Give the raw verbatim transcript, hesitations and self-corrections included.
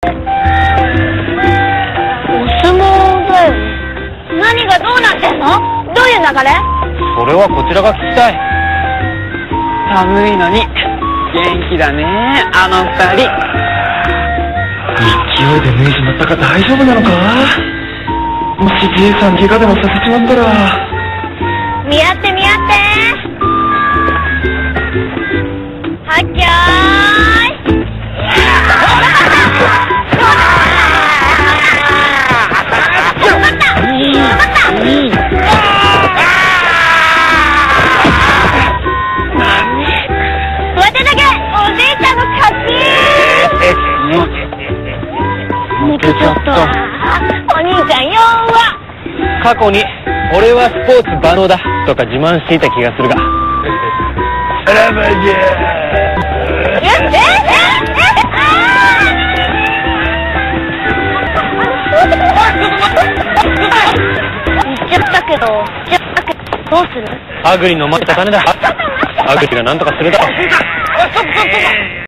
相撲だよね。何がどうなってんの？どういう流れ？ それはこちらが聞きたい。寒いのに元気だねあの二人。 勢いで明治になったか大丈夫なのか？もしじいさん怪我でもさせちまったら。 見合って見合ってはっきゃーい。 抜けちゃった。 お兄ちゃん弱。 過去に俺はスポーツ万能だとか自慢していた気がするが。さらばじゃえええ言っちゃったけど言っちゃったけどどうする？ アグリの待った金だ。アグリが何とかするだろう。